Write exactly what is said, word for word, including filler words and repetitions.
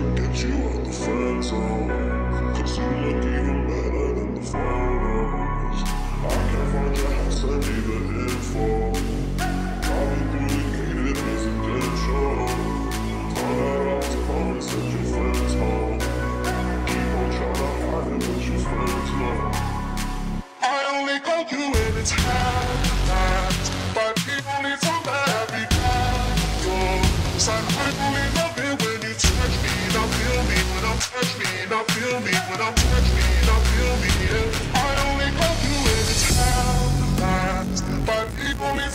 get you out the friend zone. Cause you look even better than the photos. I can't find your house, I need the info. Driving through the gated residential. Thought that I was promised that your friends home. Keep on trying to hide it, but your friends know. I only call you when it's hard, but it only from every time. So I only love it when you touch me, now feel me when I'm touch me, now feel me when I'm touch me, now feel me. Yeah. I only call you when it's hard, but it only